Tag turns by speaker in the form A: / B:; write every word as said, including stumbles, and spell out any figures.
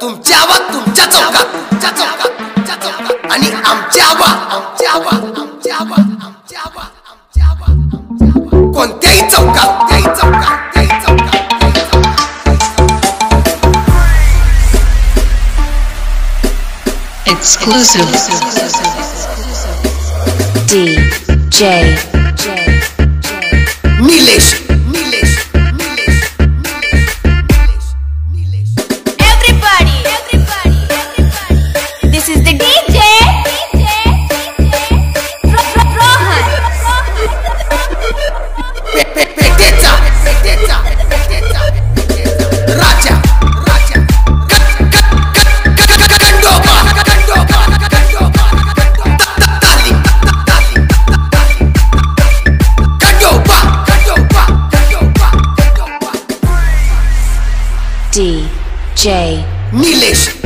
A: तुमच्या आवा तुमच्या चौकात तुमच्या चौकात तुमच्या चौकात आणि आमच्या आवा आमच्या आवा आमच्या आवा आमच्या आवा आमच्या आवा कोणत्याही चौकात त्याही चौकात त्याही चौकात
B: Exclusive D J
A: Nilesh
B: D J
A: Nilesh